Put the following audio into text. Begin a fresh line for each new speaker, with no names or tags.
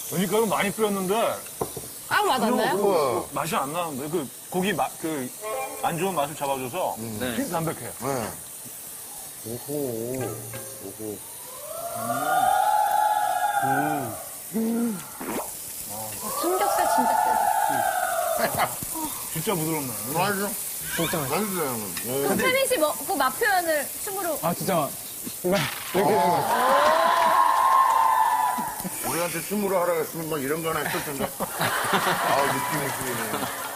그러니까 많이 뿌렸는데
아, 맞았나요?
맛이 안 나는데 그 고기 안 좋은 맛을 잡아줘서 되게 담백해요.
네. 오호. 오호.
삼겹살 진짜 세다.
진짜 부드럽네.
맛있어.
진짜 맛있어.
맛있어요.
태민 씨 먹고 맛 표현을 춤으로.
아, 진짜. 정말. 이렇게 되는 거.
우리한테 춤으로 하라고 했으면 막 이런 거 하나 했을 텐데. 아, 느낌이 있으네.